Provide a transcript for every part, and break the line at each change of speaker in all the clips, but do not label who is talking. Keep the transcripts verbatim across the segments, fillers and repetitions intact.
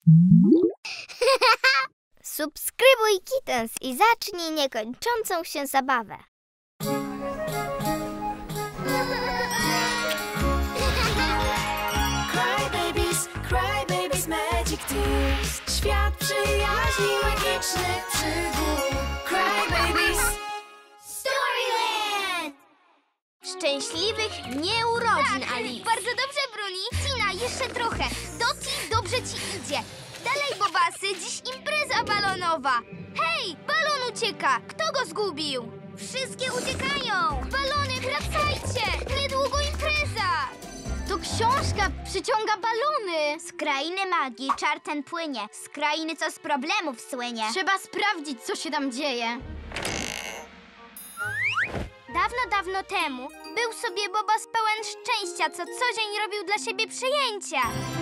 Subskrybuj Kittens i zacznij niekończącą się zabawę.
Cry babies, cry babies, magic tears. Świat przyjaźni, magicznych przygód. Cry babies.
Storyland! Szczęśliwych nieurodzin, tak, Alice. Bardzo dobrze, Bruni. Tina, jeszcze trochę. Doti, dobrze ci idzie. Dalej, Bobasy, dziś impreza balonowa. Hej, balon ucieka. Kto go zgubił? Wszystkie uciekają. Balony, wracajcie. Niedługo impreza. To książka przyciąga balony. Z krainy magii czar ten płynie. Z krainy, co z problemów słynie. Trzeba sprawdzić, co się tam dzieje. Dawno, dawno temu był sobie Bobas pełen szczęścia, co co dzień robił dla siebie przyjęcia.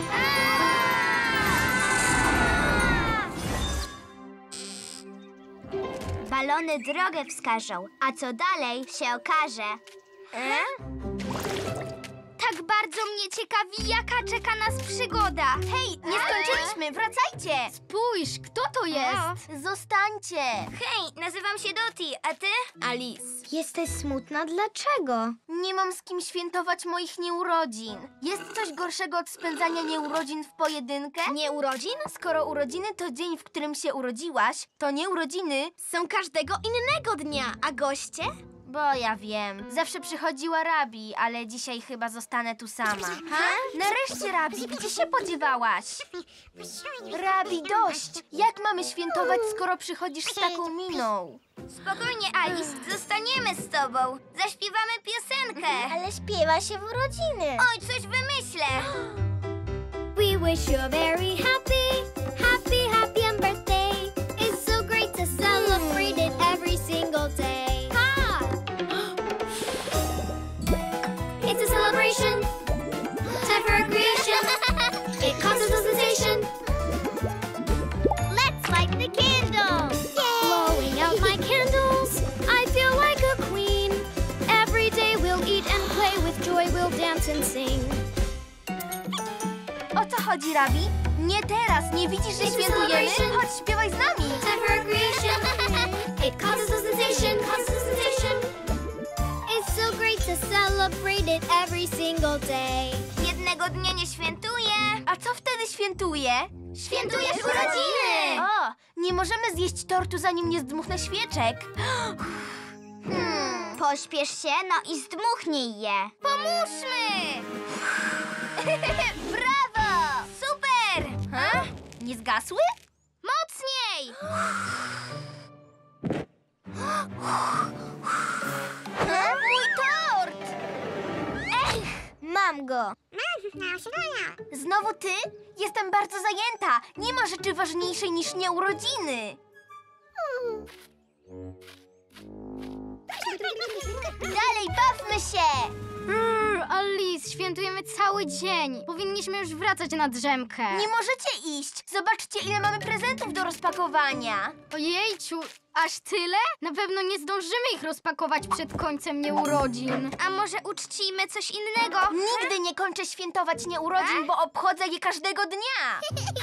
Balony drogę wskażą, a co dalej się okaże. E? Tak bardzo mnie ciekawi, jaka czeka nas przygoda. Hej, nie skończyliśmy, wracajcie! Spójrz, kto to jest? Zostańcie. Hej, nazywam się Doti, a ty? Alice. Jesteś smutna? Dlaczego?
Nie mam z kim świętować moich nieurodzin. Jest coś gorszego od spędzania nieurodzin w pojedynkę?
Nieurodzin?
Skoro urodziny to dzień, w którym się urodziłaś, to nieurodziny
Są każdego innego dnia, a goście?
Bo ja wiem. Zawsze przychodziła Rabi, ale dzisiaj chyba zostanę tu sama. Ha? Nareszcie, Rabi, gdzie się podziewałaś? Rabi, dość! Jak mamy świętować, skoro przychodzisz z taką miną?
Spokojnie, Alice, zostaniemy z tobą. Zaśpiewamy piosenkę. Ale śpiewa się w urodziny. Oj, coś wymyślę. We wish you a very happy, happy, happy and birthday. It's so great to celebrate it every single day. It's a celebration, time for recreation. It causes a sensation. Let's light the candles. Blowing out my candles, I feel like a queen. Every day we'll eat and play with joy, we'll dance and sing.
O co chodzi, Rabi? Nie teraz, nie widzisz, że świętujemy? Chodź, śpiewaj z nami.
Time for recreation. It causes a sensation, causes a sensation. It's so great to celebrate it every single day. Jednego dnia nie świętuję.
A co wtedy świętuje?
Świętujesz urodziny!
O, nie możemy zjeść tortu, zanim nie zdmuchnę świeczek.
Hmm, pośpiesz się, no i zdmuchnij je. Pomóżmy! Brawo! Super!
Ha? Nie zgasły?
Mocniej! Mój tort! Ech, mam go.
Znowu ty? Jestem bardzo zajęta. Nie ma rzeczy ważniejszej niż nieurodziny.
Dalej, bawmy się!
Brr, Alice, świętujemy cały dzień. Powinniśmy już wracać na drzemkę.
Nie możecie iść. Zobaczcie, ile mamy prezentów do rozpakowania.
Ojejciu, aż tyle? Na pewno nie zdążymy ich rozpakować przed końcem nieurodzin.
A może uczcijmy coś innego?
Nigdy nie kończę świętować nieurodzin, bo obchodzę je każdego dnia.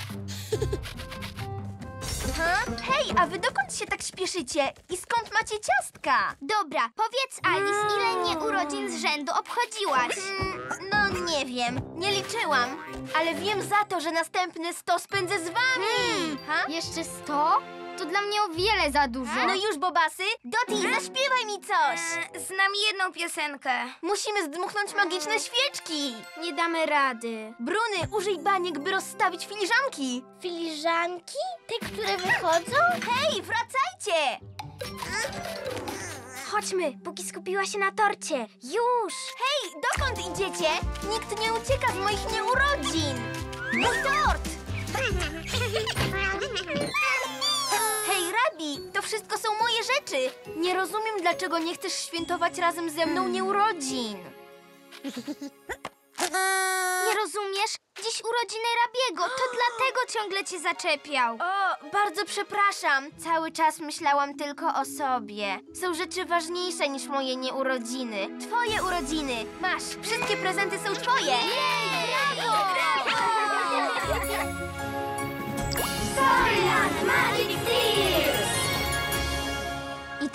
Ha? Hej, a wy dokąd się tak śpieszycie? I skąd macie ciastka?
Dobra, powiedz Alice, ile nieurodzin z rzędu obchodziłaś?
Mm, no nie wiem, nie liczyłam. Ale wiem za to, że następne sto spędzę z wami.
Hmm.
Ha?
Jeszcze sto? To dla mnie o wiele za dużo.
No już, Bobasy, Doti, zaśpiewaj mi coś.
E, znam jedną piosenkę.
Musimy zdmuchnąć magiczne świeczki.
Nie damy rady.
Bruny, użyj baniek, by rozstawić filiżanki.
Filiżanki? Te, które wychodzą?
Hej, wracajcie!
Chodźmy, póki skupiła się na torcie. Już!
Hej, dokąd idziecie? Nikt nie ucieka z moich nieurodzin. Mój tort! Hej, Rabi, to wszystko są moje rzeczy. Nie rozumiem, dlaczego nie chcesz świętować razem ze mną nieurodzin.
Nie rozumiesz? Dziś urodziny Rabiego, to dlatego ciągle cię zaczepiał.
O, bardzo przepraszam. Cały czas myślałam tylko o sobie. Są rzeczy ważniejsze niż moje nieurodziny. Twoje urodziny. Masz, wszystkie prezenty są twoje.
Jej, brawo! Brawo!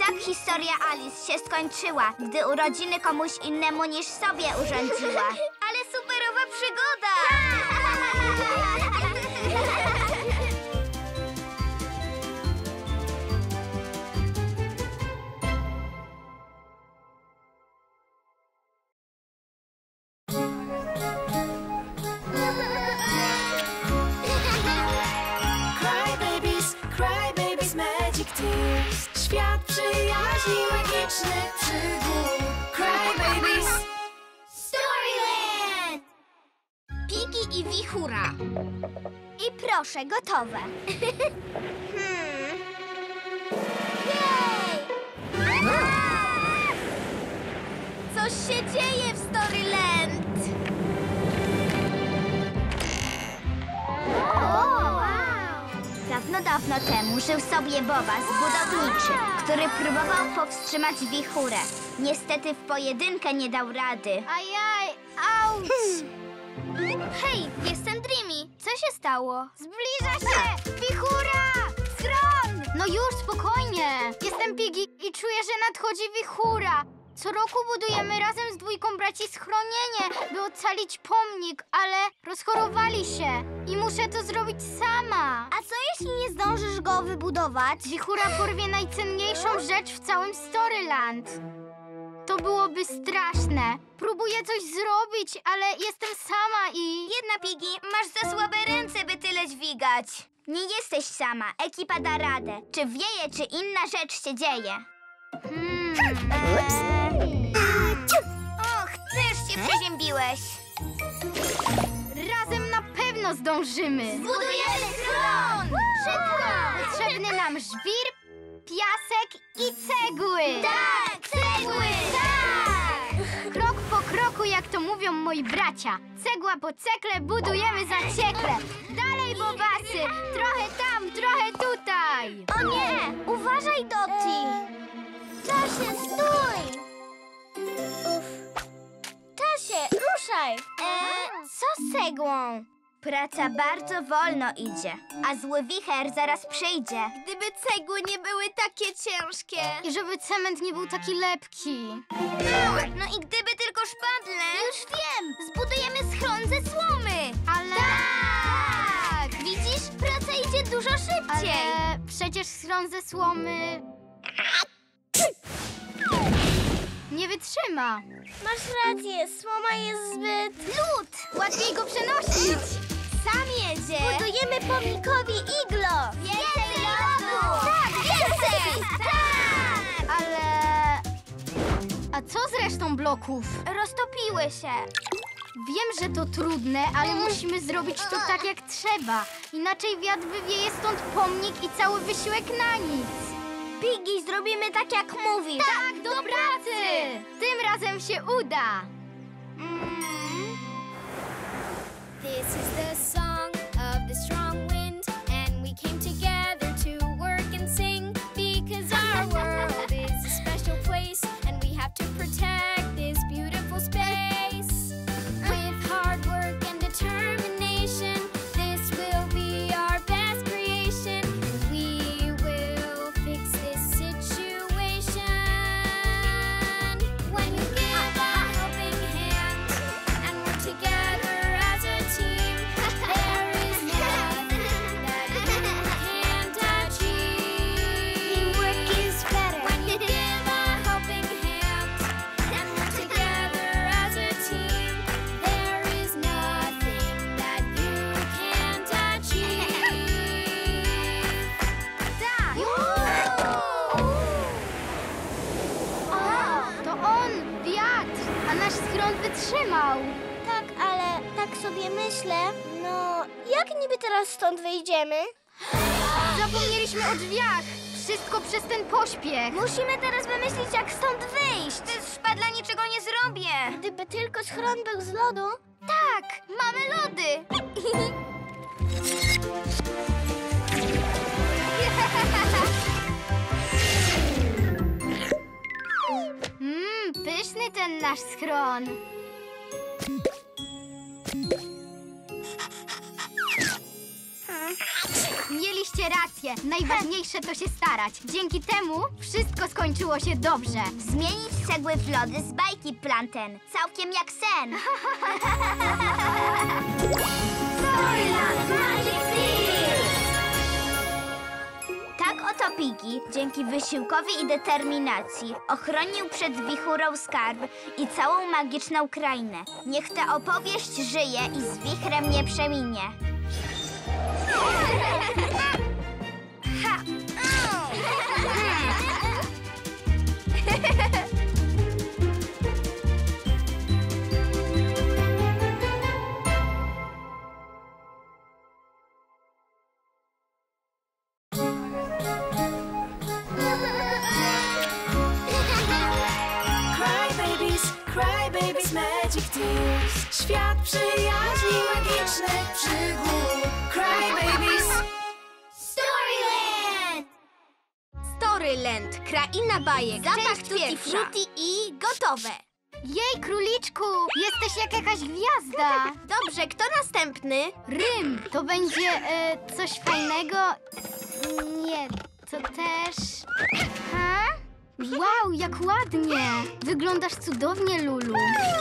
tak historia Alice się skończyła, gdy urodziny komuś innemu niż sobie urządziła. Ale superowa przygoda!
Cry babies, cry babies, magic tears. Świat przyjaźni, magicznych przygód. Cry babies.
Storyland! Piggy i wichura. I proszę, gotowe. hmm. Jej! Coś się dzieje w Storyland! Dawno, dawno temu żył sobie Bobas, budowniczy, który próbował powstrzymać wichurę. Niestety w pojedynkę nie dał rady.
Ajaj, auć!
Hej, jestem Dreamy. Co się stało?
Zbliża się! Wichura! Schron! No już, spokojnie. Jestem Piggy i czuję, że nadchodzi wichura. Co roku budujemy razem z dwójką braci schronienie, by ocalić pomnik, ale rozchorowali się i muszę to zrobić sama.
A co jeśli nie zdążysz go wybudować?
Wichura porwie najcenniejszą rzecz w całym Storyland. To byłoby straszne. Próbuję coś zrobić, ale jestem sama i...
Jedna, Piggy, masz za słabe ręce, by tyle dźwigać. Nie jesteś sama, ekipa da radę. Czy wieje, czy inna rzecz się dzieje?
Hmm.
Eee... Och, też się przeziębiłeś.
Razem na pewno zdążymy.
Budujemy schron! Szybko!
Potrzebny nam żwir, piasek i cegły.
Tak, cegły! Tak!
Krok po kroku, jak to mówią moi bracia. Cegła po cekle budujemy zaciekle. Dalej, bobasy! Trochę tam, trochę tutaj.
O nie! Uważaj, Dottie! Tasie, stój! Uf. Tasie, ruszaj! Eee, co z cegłą? Praca bardzo wolno idzie, a zły wicher zaraz przyjdzie. Gdyby cegły nie były takie ciężkie.
I żeby cement nie był taki lepki.
No i gdyby tylko szpadle. Już wiem! Zbudujemy schron ze słomy!
Ale...
Tak! Widzisz? Praca idzie dużo szybciej.
Ale przecież schron ze słomy... nie wytrzyma.
Masz rację, słoma jest zbyt... Lód! Łatwiej go przenosić. Sam jedzie. Budujemy pomnikowi iglo. Więcej lodu! Tak, więcej! Tak!
Ale... a co z resztą bloków?
Roztopiły się.
Wiem, że to trudne, ale musimy zrobić to tak jak trzeba. Inaczej wiatr wywieje stąd pomnik i cały wysiłek na nic.
Piggy, zrobimy tak jak mówisz.
Tak, do pracy! Tym razem się uda.
This is the song of the strong wind, and we came together to work and sing because our world is a special place, and we have to protect this beautiful space. With hard work and determination, this will be our best creation. We will fix this situation. When you give a helping hand and work together as a team, there is nothing that you can't achieve. Teamwork is better when you give a helping hand and work together as a team. There is nothing that you can't achieve.
Tak! O, to on, wiatr, a nasz schron wytrzymał.
Tak, ale tak sobie myślę, no jak niby teraz stąd wyjdziemy?
Zapomnieliśmy o drzwiach. Wszystko przez ten pośpiech.
Musimy teraz wymyślić, jak stąd wyjść. Bez szpadla niczego nie zrobię. Gdyby tylko schron był z lodu. Tak, mamy lody.
Mmm, pyszny ten nasz schron. Mieliście rację. Najważniejsze to się starać. Dzięki temu wszystko skończyło się dobrze.
Zmienić cegły w lody z bajki Planten. Całkiem jak sen. Storyland Magic Tears! Tak oto Piggy, dzięki wysiłkowi i determinacji, ochronił przed wichurą skarb i całą magiczną krainę. Niech ta opowieść żyje i z wichrem nie przeminie. Ha!
Cry babies, cry babies, magic tears. Świat przyjaźni, magicznych przygód. Cry babies.
Storyland!
Storyland, kraina bajek.
Zapach
Część
tutti
pierwsza.
frutti i gotowe.
Jej, króliczku, jesteś jak jakaś gwiazda.
Dobrze, kto następny?
Rym, to będzie e, coś fajnego. Nie, to też... Ha? Wow, jak ładnie. Wyglądasz cudownie, Lulu.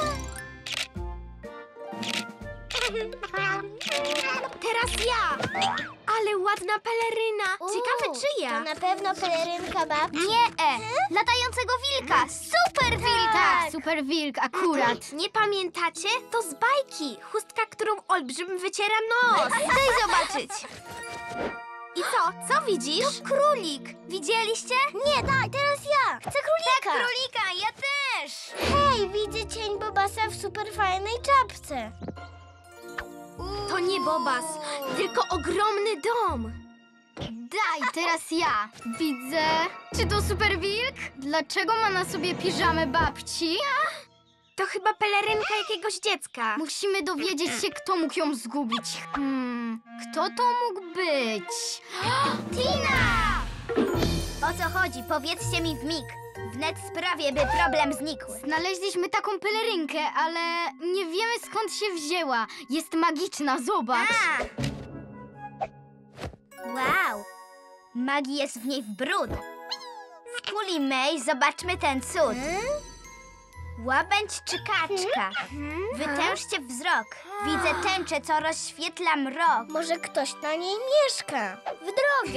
Teraz ja. Ale ładna peleryna. Ciekawe czyja.
na pewno pelerynka babci.
Nie, e.
Latającego wilka. Super wilka.
Tak, super wilk, akurat.
Nie pamiętacie? To z bajki. Chustka, którą olbrzym wyciera nos. Daj zobaczyć. I co? Co widzisz?
To królik. Widzieliście? Nie, daj, teraz ja. Chcę królika.
Tak, królika, ja też.
Hej, widzę cień Bobasa w super fajnej czapce.
To nie Bobas, tylko ogromny dom.
Daj, teraz ja. Widzę... Czy to super wilk? Dlaczego ma na sobie piżamę babci?
To chyba pelerynka jakiegoś dziecka.
Musimy dowiedzieć się, kto mógł ją zgubić. Hmm, kto to mógł być?
Tina! O co chodzi? Powiedzcie mi w mig. Wnet sprawię, by problem znikł.
Znaleźliśmy taką pelerynkę, ale nie wiemy, skąd się wzięła. Jest magiczna, zobacz.
A! Wow! Magii jest w niej w brud. W kuli May zobaczmy ten cud. Łabędź czy kaczka? Wytężcie wzrok. Widzę tęczę, co rozświetla mrok.
Może ktoś na niej mieszka. W drogę.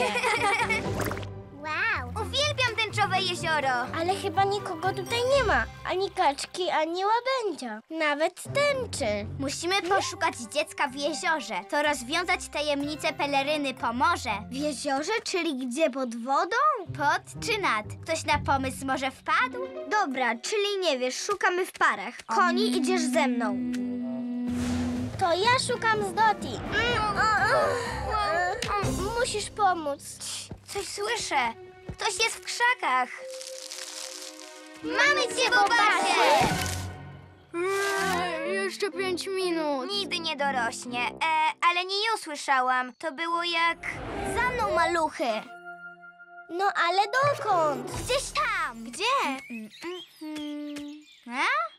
Wow! Uwielbiam tęczowe jezioro.
Ale chyba nikogo tutaj nie ma. Ani kaczki, ani łabędzia. Nawet tęczy.
Musimy poszukać dziecka w jeziorze. To rozwiązać tajemnicę peleryny pomoże.
W jeziorze, czyli gdzie, pod wodą?
Pod czy nad? Ktoś na pomysł może wpadł?
Dobra, czyli nie wiesz, szukamy w parach. Koni, idziesz ze mną. To ja szukam z Doti. Musisz pomóc.
Coś słyszę. Ktoś jest w krzakach. Mamy cię, Bobasie!
Jeszcze pięć minut.
Nigdy nie dorośnie. E, ale nie ją słyszałam. To było jak... Za mną, maluchy.
No ale dokąd?
Gdzieś tam. Gdzie? Mm, mm, mm. A?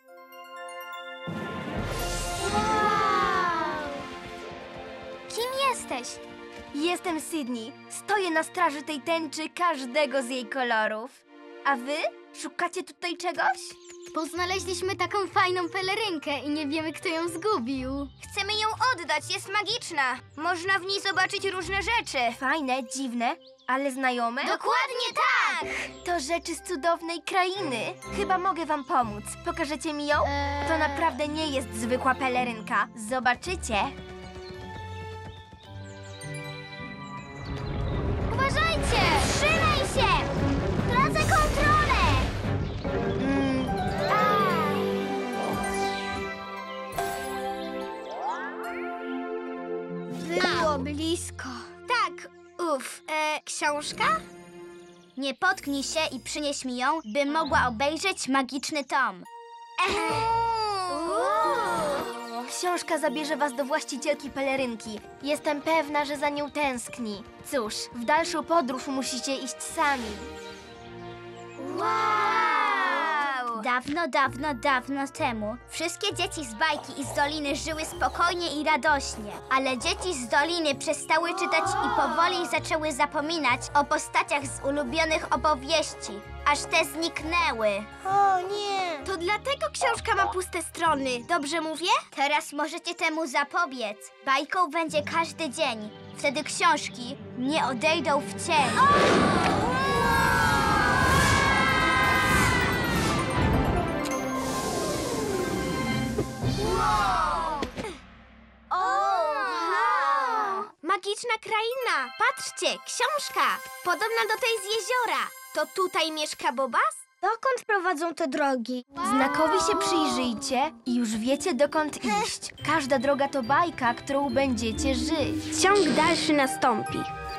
Kim jesteś?
Jestem Sydney. Stoję na straży tej tęczy każdego z jej kolorów. A wy? Szukacie tutaj czegoś?
Bo znaleźliśmy taką fajną pelerynkę i nie wiemy, kto ją zgubił.
Chcemy ją oddać. Jest magiczna. Można w niej zobaczyć różne rzeczy.
Fajne, dziwne, ale znajome?
Dokładnie tak!
To rzeczy z cudownej krainy. Chyba mogę wam pomóc. Pokażecie mi ją?
Eee.
To naprawdę nie jest zwykła pelerynka. Zobaczycie.
Uważajcie! Trzymaj się! Tracę kontrolę!
Mm,
Było blisko.
Tak, uff. E, książka? Nie potknij się i przynieś mi ją, by mogła obejrzeć magiczny tom.
Książka zabierze was do właścicielki pelerynki. Jestem pewna, że za nią tęskni. Cóż, w dalszą podróż musicie iść sami.
Wow!
Dawno, dawno, dawno temu wszystkie dzieci z bajki i z Doliny żyły spokojnie i radośnie. Ale dzieci z Doliny przestały czytać i powoli zaczęły zapominać o postaciach z ulubionych opowieści, aż te zniknęły.
O nie! To dlatego książka ma puste strony, dobrze mówię?
Teraz możecie temu zapobiec. Bajką będzie każdy dzień. Wtedy książki nie odejdą w cień.
Magiczna kraina! Patrzcie, książka! Podobna do tej z jeziora. To tutaj mieszka Bobas?
Dokąd prowadzą te drogi?
Znakowi się przyjrzyjcie i już wiecie, dokąd iść. Każda droga to bajka, którą będziecie żyć.
Ciąg dalszy nastąpi.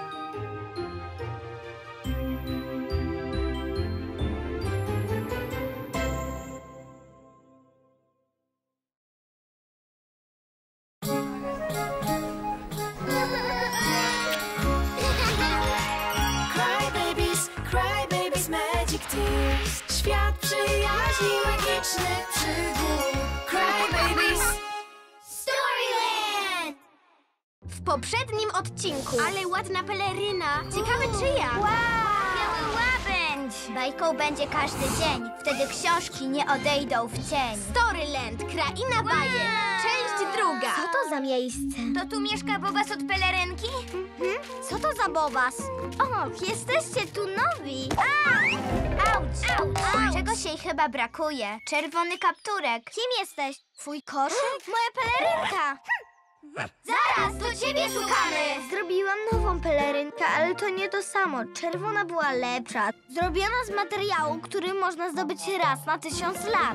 Cry babies, cry babies, magic tears. Świat przyjaźni, magicznych przygód. Cry babies.
Storyland! W poprzednim odcinku. Ale ładna peleryna. Ciekawe czyja?
Biały łabędź! Bajką będzie każdy dzień. Wtedy książki nie odejdą w cień.
Storyland, kraina bajek. Część druga.
Co to za miejsce?
To tu mieszka Bobas od pelerynki?
Co to za Bobas? O, jesteście tu nowi! Auć! Auć! Czegoś jej chyba brakuje. Czerwony kapturek. Kim jesteś? Twój koszyk? Moja pelerynka!
Zaraz, to ciebie szukamy!
Zrobiłam nową pelerynkę, ale to nie to samo. Czerwona była lepsza. Zrobiona z materiału, który można zdobyć raz na tysiąc lat.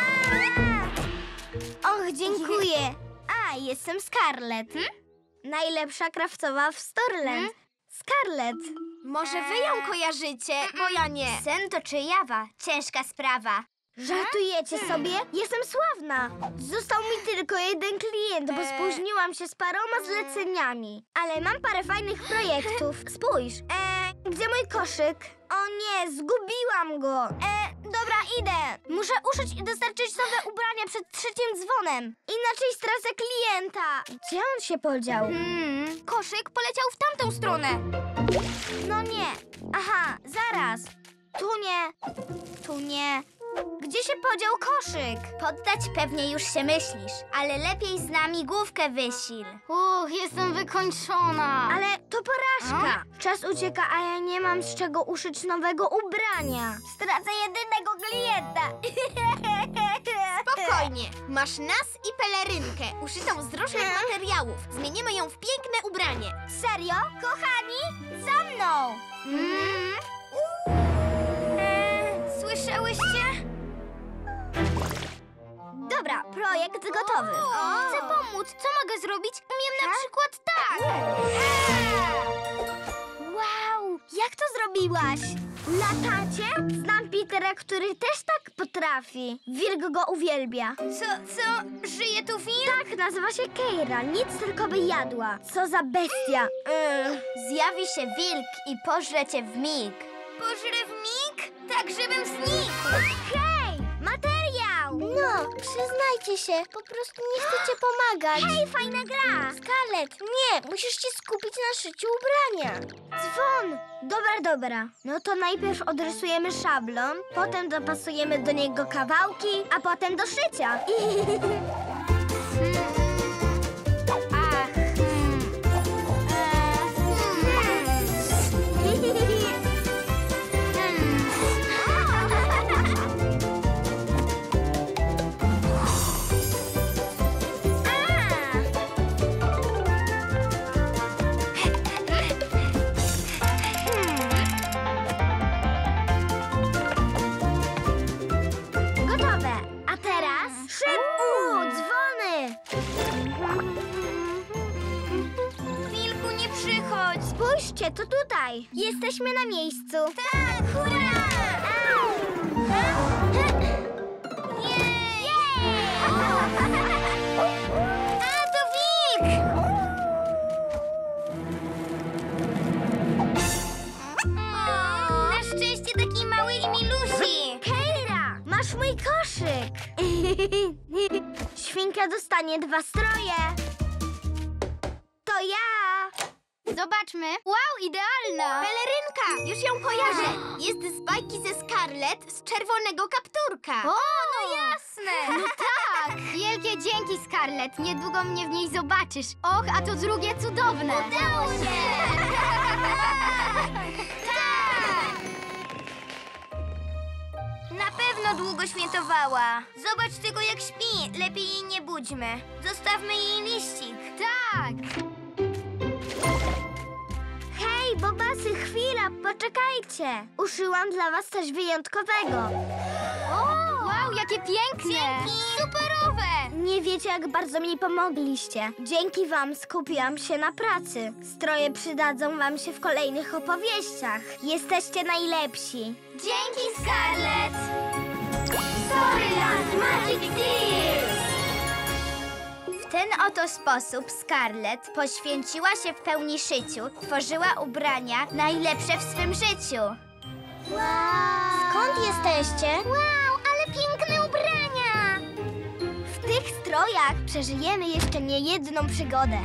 Och, dziękuję. A, jestem Scarlett. Najlepsza krawcowa w Storyland. Scarlett.
Może wy ją kojarzycie, bo ja nie.
Sen to czy jawa? Ciężka sprawa. Żartujecie sobie? Jestem sławna. Został mi tylko jeden klient, bo spóźniłam się z paroma zleceniami. Ale mam parę fajnych projektów. Spójrz. E, gdzie mój koszyk? O nie, zgubiłam go. E, dobra, idę. Muszę uszyć i dostarczyć nowe ubrania przed trzecim dzwonem. Inaczej stracę klienta. Gdzie on się podział?
Hmm, koszyk poleciał w tamtą stronę.
No nie. Aha, zaraz. Tu nie. Tu nie. Gdzie się podział koszyk? Poddać pewnie już się myślisz, ale lepiej z nami główkę wysil.
Uch, jestem wykończona.
Ale to porażka. Czas ucieka, a ja nie mam z czego uszyć nowego ubrania. Stracę jedynego klienta.
Spokojnie, masz nas i pelerynkę, uszytą z różnych materiałów. Zmienimy ją w piękne ubranie.
Serio? Kochani, za mną.
Mm.
Eee, słyszałyście? Dobra, projekt gotowy.
Chcę pomóc. Co mogę zrobić? Umiem na przykład tak.
Wow, jak to zrobiłaś? Latacie? Znam Petera, który też tak potrafi. Wilk go uwielbia.
Co, co? Żyje tu wilk?
Tak, nazywa się Keira. Nic tylko by jadła. Co za bestia. Ugh. Zjawi się wilk i pożre cię w mig.
Pożre w mig? Tak, żebym znikł.
Hej, materiał! No, przyznajcie się, po prostu nie chcecie pomagać. Hej, fajna gra! Scarlett, nie, musisz się skupić na szyciu ubrania. Dzwon! Dobra, dobra. No to najpierw odrysujemy szablon, potem dopasujemy do niego kawałki, a potem do szycia.
Ach,
Gotowe. A teraz szyb. Uuu, dzwony.
wilku, nie przychodź.
Spójrzcie, to tutaj. Jesteśmy na miejscu.
Tak, hurra! Jej! A, to wilk! O, na szczęście taki mały i milusi.
Keira, masz mój Świnka dostanie dwa stroje. To ja.
Zobaczmy. Wow, idealna!
Pelerynka! Już ją kojarzę. Jest z bajki ze Scarlett z czerwonego kapturka.
O, no jasne! No tak! Wielkie dzięki, Scarlett. Niedługo mnie w niej zobaczysz. Och, a to drugie cudowne.
Udało się! Tak! Na pewno długo świętowała. Zobacz tylko, jak śpi. Lepiej jej nie budźmy. Zostawmy jej liścik.
Tak!
Hej, bobasy, chwila, poczekajcie. Uszyłam dla was coś wyjątkowego.
Wow, jakie piękne!
Superowe!
Nie wiecie, jak bardzo mi pomogliście. Dzięki wam skupiłam się na pracy. Stroje przydadzą wam się w kolejnych opowieściach. Jesteście najlepsi.
Dzięki, Scarlett! Storyland Magic Tears! W ten oto sposób Scarlett poświęciła się w pełni szyciu. Tworzyła ubrania najlepsze w swym życiu.
Skąd jesteście?
Wow, ale piękne ubrania!
W tych strojach przeżyjemy jeszcze niejedną przygodę.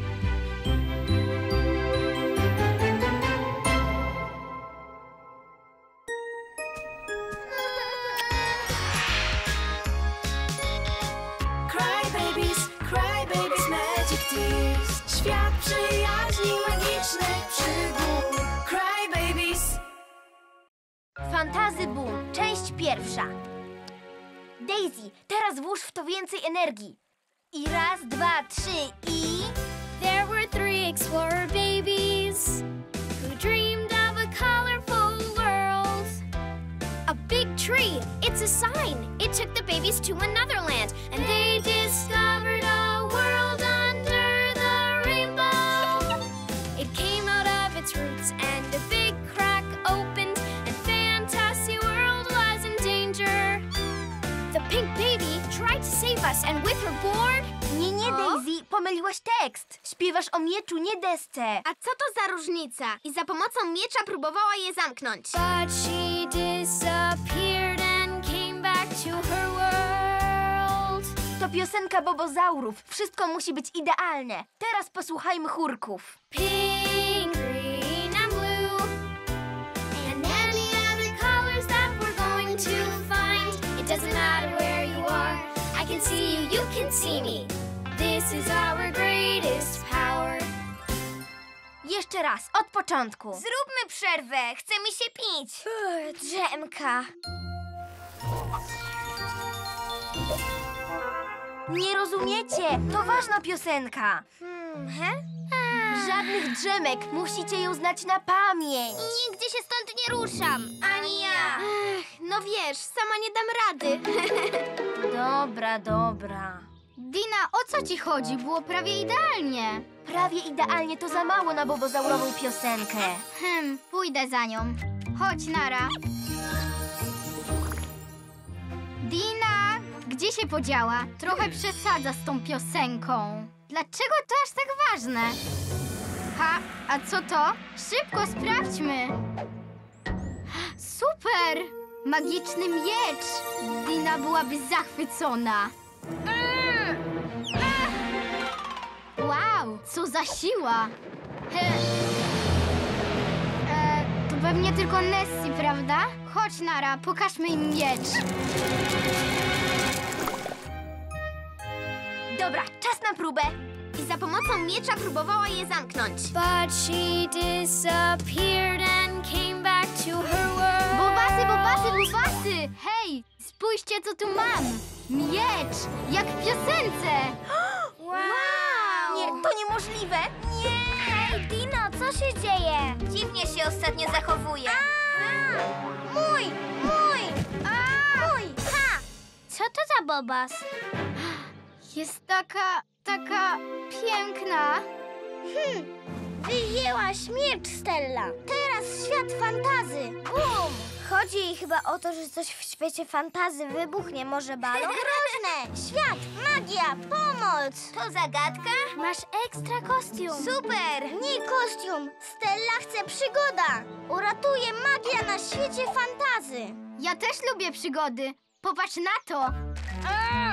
Cry babies, cry babies, magic tears. Świat przyjaźni, magicznych przygód. Cry babies.
Fantazy Boom, część pierwsza. Daisy, teraz włóż w to więcej energii. I raz, dwa, trzy i...
There were three explorer babies who dreamed of a colorful world. A big tree, it's a sign. It took the babies to another land, and they discovered a world under the rainbow. It came out of its roots, and a big crack opened, and Fantasy World was in danger. The pink baby tried to save us, and with her board...
Nie, nie, Daisy, pomyliłaś tekst. Śpiewasz o mieczu, nie desce.
A co to za różnica? I za pomocą miecza próbowała je zamknąć.
But she disappeared and came back to her world.
To piosenka bobozaurów. Wszystko musi być idealne. Teraz posłuchajmy chórków.
Pink, green, and blue. And any other colors that we're going to find. It doesn't matter where you are. I can see you, you can see me. This is our greatest power.
Jeszcze raz, od początku.
Zróbmy przerwę. Chce mi się pić.
Drzemka.
Nie rozumiecie, to ważna piosenka.
Hmm, he?
Żadnych drzemek, musicie ją znać na pamięć.
Nigdzie się stąd nie ruszam. Ani ja. Ech, no wiesz, sama nie dam rady.
Dobra, dobra.
Dina, o co ci chodzi? Było prawie idealnie.
Prawie idealnie, to za mało na bobozaurową piosenkę.
Hmm, pójdę za nią. Chodź, Nara. Dina, gdzie się podziała? Trochę przesadza z tą piosenką. Dlaczego to aż tak ważne? Ha, a co to? Szybko sprawdźmy. Super! Magiczny miecz! Dina byłaby zachwycona. Wow, co za siła! He. E, to pewnie tylko Nessie, prawda? Chodź, Nara, pokażmy im miecz.
Dobra, czas na próbę.
I za pomocą miecza próbowała je zamknąć.
But she disappeared and came back to her world.
Bobasy, bobasy, bobasy! Hej, spójrzcie, co tu mam! Miecz, jak w piosence!
Wow!
Nie, to niemożliwe. Nie!
Hej, Dino, co się dzieje?
Dziwnie się ostatnio zachowuje.
Mój! Mój! Mój! Ha! Co to za bobas?
Jest taka, taka piękna.
Hmm, wyjęłaś miecz, Stella. Teraz świat fantazy. Bum! Chodzi jej chyba o to, że coś w świecie fantazy wybuchnie. Może balon? Groźne! Świat, magia, pomoc!
To zagadka?
Masz ekstra kostium.
Super!
Nie kostium. Stella chce przygoda. Uratuje magia na świecie fantazy.
Ja też lubię przygody. Popatrz na to.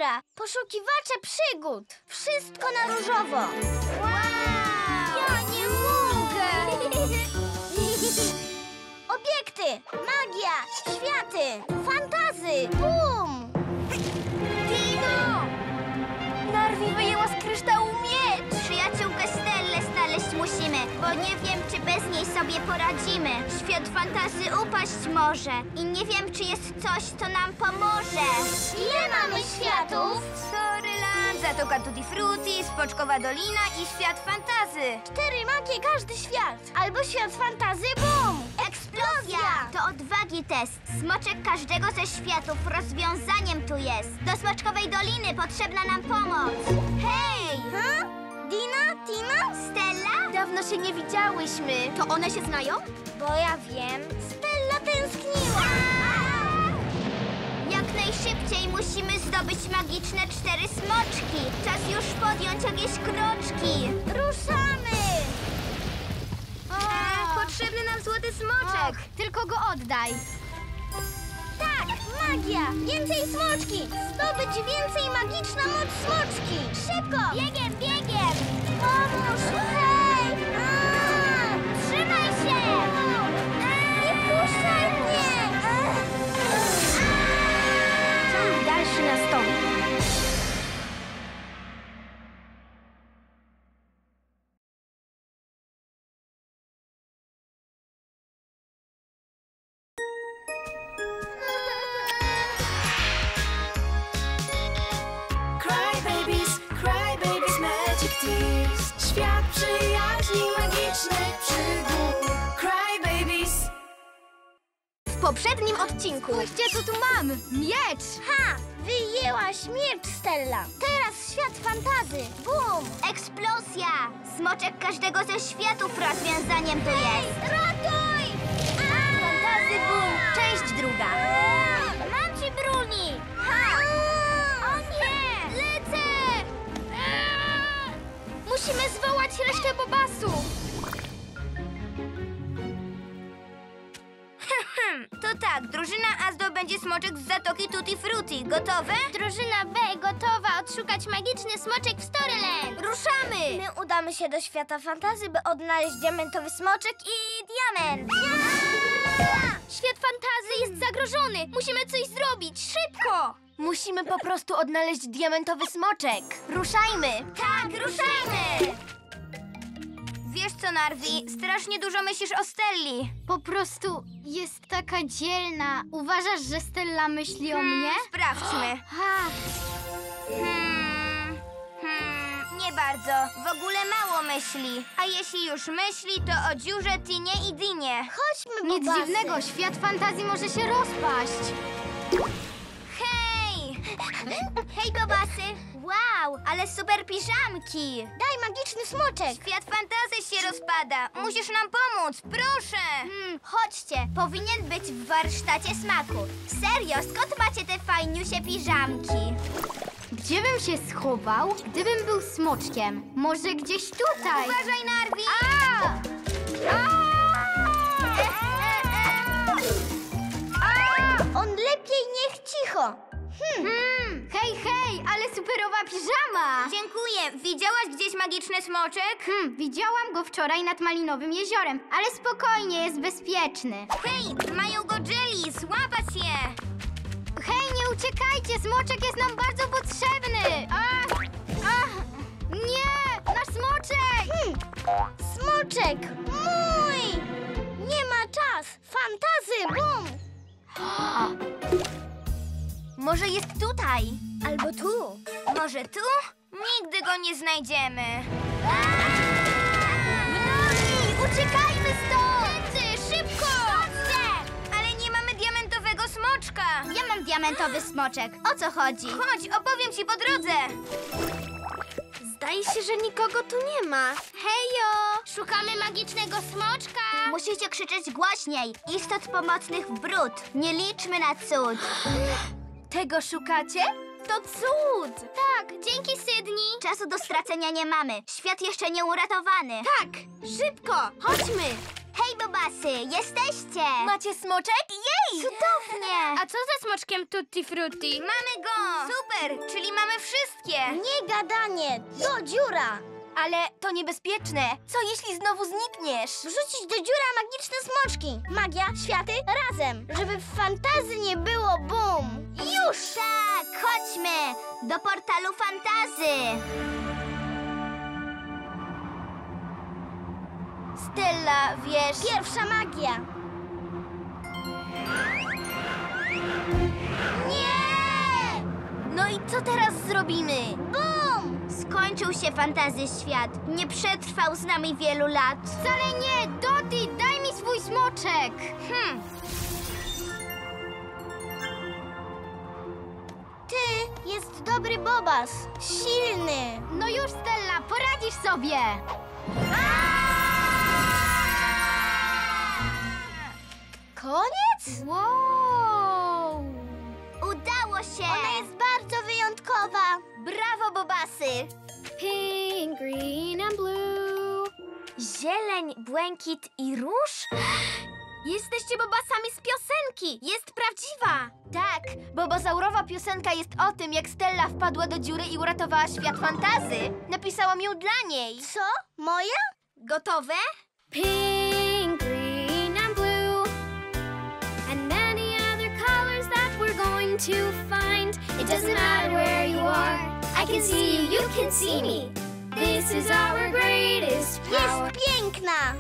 Wichura, poszukiwacze przygód. Wszystko na różowo.
Ja nie mogę!
Obiekty, magia, światy, fantazy, bum!
Dino!
Narwi wyjęła z kryształu miecz!
Przyjaciółkę Stellę znaleźć musimy, bo nie wiem, czy bez niej sobie poradzimy. Świat fantazy upaść może i nie wiem, czy jest coś, co nam pomoże.
Ile mamy światów?
Storyland, Zatoka Tutti Frutti, Spoczkowa Dolina i Świat Fantazy.
Cztery magie, każdy świat. Albo świat fantazy, bum!
Eksplozja! To odwagi test. Smoczek każdego ze światów rozwiązaniem tu jest. Do Smoczkowej Doliny potrzebna nam pomoc. Hej!
Ha? Dina? Tina?
Stella?
Dawno się nie widziałyśmy.
To one się znają?
Bo ja wiem. Stella tęskniła.
Jak najszybciej musimy zdobyć magiczne cztery smoczki. Czas już podjąć jakieś kroczki.
Ruszamy!
E, potrzebny nam złoty smoczek.
Tylko go oddaj.
Tak, magia! Więcej smoczki! Zdobyć więcej magiczna moc smoczki! Szybko!
Biegiem, biegiem!
Pomóż! Hej! A!
Trzymaj się!
Nie puszczaj mnie!
Ciąg dalszy nastąpi.
Cry babies, cry babies, magic tears. Świat przyjaźni, magicznych przygód. Cry babies.
W poprzednim odcinku.
Spójrzcie, co tu mam! Miecz!
Ha! Wyjęłaś miecz, Stella! Teraz świat fantazy! Bum!
Eksplozja! Smoczek każdego ze światów rozwiązaniem tu jest.
Ratuj!
Fantazy Boom, część druga.
Mam ci, Bruni! Ha! O nie!
Lecę!
Musimy zwołać resztę bobasów!
To tak, drużyna A zdobędzie smoczek z Zatoki Tutti Frutti. Gotowe?
Drużyna B gotowa odszukać magiczny smoczek w Storyland!
Ruszamy!
My udamy się do świata fantazy, by odnaleźć diamentowy smoczek i diament!
Świat fantazy jest zagrożony! Musimy coś zrobić! Szybko!
Musimy po prostu odnaleźć diamentowy smoczek. Ruszajmy!
Tak, ruszajmy! Wiesz co, Narwi? Strasznie dużo myślisz o Stelli.
Po prostu jest taka dzielna. Uważasz, że Stella myśli o
Hmm,
mnie?
Sprawdźmy.
Ha!
Hmm, hmm, nie bardzo. W ogóle mało myśli. A jeśli już myśli, to o dziurze, Tinie i Dinie.
Chodźmy,
Nic
bobasy.
dziwnego, świat fantazji może się rozpaść.
Hej! Hej, bobasy! Wow, ale super piżamki!
Daj magiczny smoczek!
Świat fantazy się rozpada. Musisz nam pomóc, proszę! Hmm, chodźcie, powinien być w warsztacie smaku. Serio, skąd macie te fajniusie piżamki?
Gdzie bym się schował, gdybym był smoczkiem? Może gdzieś tutaj?
Uważaj, Narwi!
A! A!
On lepiej niech cicho!
Hmm, hej, hej, ale superowa piżama!
Dziękuję. Widziałaś gdzieś magiczny smoczek?
Hmm, widziałam go wczoraj nad Malinowym jeziorem, ale spokojnie, jest bezpieczny.
Hej, mają go Jelly, złapać je!
Hej, nie uciekajcie, smoczek jest nam bardzo potrzebny! Ach, ach, nie, nasz smoczek!
Hmm. Smoczek! Mój! Nie ma czas! Fantazy! Bum!
Może jest tutaj?
Albo tu!
Może tu? Nigdy go nie znajdziemy.
Uciekajmy stąd!
Tędy, szybko! Ale nie mamy diamentowego smoczka.
Ja mam diamentowy smoczek. O co chodzi?
Chodź, opowiem ci po drodze.
Zdaje się, że nikogo tu nie ma.
Hejo! Szukamy magicznego smoczka. Musicie krzyczeć głośniej. Istot pomocnych w brud. Nie liczmy na cud.
Tego szukacie? To cud!
Tak, dzięki Sydney. Czasu do stracenia nie mamy. Świat jeszcze nie uratowany.
Tak! Szybko! Chodźmy!
Hej, bobasy, jesteście!
Macie smoczek? Jej!
Cudownie!
A co ze smoczkiem Tutti Frutti?
Mamy go!
Super, czyli mamy wszystkie.
Nie gadanie, do dziura!
Ale to niebezpieczne. Co jeśli znowu znikniesz?
Wrzucić do dziura magiczne smoczki. Magia, światy, razem. Żeby w fantazji nie było bum.
Już! Tak, chodźmy! Do portalu fantazy!
Stella, wiesz...
Pierwsza magia.
Nie!
No i co teraz zrobimy?
Bum! Skończył się fantazy świat. Nie przetrwał z nami wielu lat.
Wcale nie! Dotty, daj mi swój smoczek!
Hm.
Ty jest dobry Bobas. Silny.
No już, Stella, poradzisz sobie!
Koniec?
Wow!
Udało się!
Ona jest bardzo wyjątkowa.
Brawo, Bobasy!
Pink, green, and blue.
Zieleń, błękit i róż?
Jesteście bobasami z piosenki. Jest prawdziwa. Tak, bobozaurowa piosenka jest o tym, jak Stella wpadła do dziury i uratowała świat fantazy. Napisałam ją dla niej.
Co? Moja?
Gotowe?
Pink, green, and blue. And many other colors that we're going to find. It doesn't matter where you are. I can see you, you can see me. This is our greatest power.
Jest piękna.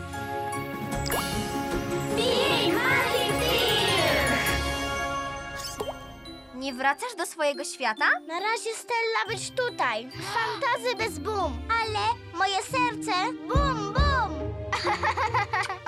Nie wracasz do swojego świata?
Na razie Stella być tutaj. Fantazy bez bum. Ale moje serce bum bum.